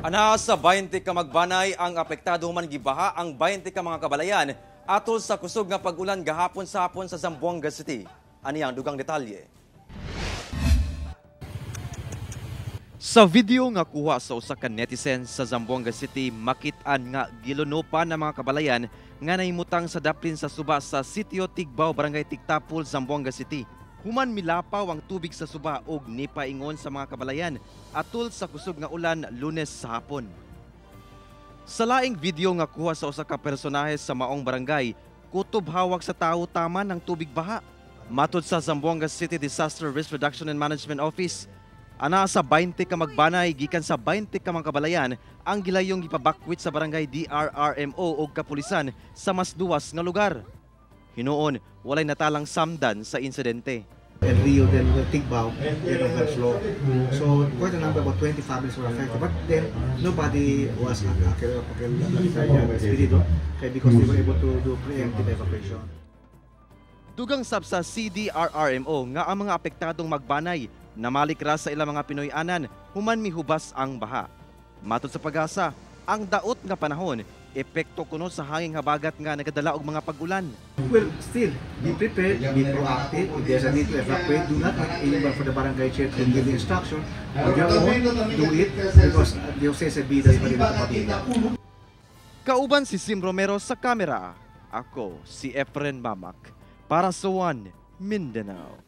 Ana sa 20 ka magbanay ang apektado man gibaha ang 20 ka mga kabalayan atol sa kusog nga pag-ulan gahapon sa hapon sa Zamboanga City. Ani ang dugang detalye. Sa video nga kuha sa usa ka netizen sa Zamboanga City, makit-an nga gilunopan ng mga kabalayan nga nahimutang sa daplin sa suba sa Sitio Tigbaw, Barangay Tigtapol, Zamboanga City. Human milapaw ang tubig sa suba ug nipaingon sa mga kabalayan atol sa kusog nga ulan Lunes sa hapon. Sa laing video nga kuha sa usa ka personahe sa maong barangay, kutob hawak sa tawo taman ang tubig baha. Matod sa Zamboanga City Disaster Risk Reduction and Management Office, ana sa 20 ka magbanay gikan sa 20 ka mga kabalayan ang gilayong gipabakwit sa barangay DRRMO ug kapulisan sa mas duwas nga lugar. Hinuon, walay natalang samdan sa insidente. And Rio then Tigbaw, they don't have flow. So quite a number, about 20 families were affected. But then nobody was expedited because they were able to do preemptive evacuation. Dugang sab sa CDRRMO nga ang mga apektadong magbanay namalik ra sa ilang mga Pinoy-anan human mihubas ang baha. Matod sa Pag-asa, ang daot nga panahon epekto kuno sa hanging habagat nga nagadala og mga pag-ulan. Well, still, be prepared, be proactive. If there's a need to evacuate, do not wait anyone for the barangay chair to give the instruction. On your own, do it because Jose Sabidas pa rin ito pabila. Kauban si Sim Romero sa kamera. Ako si Efren Mamak para sa One Mindanao.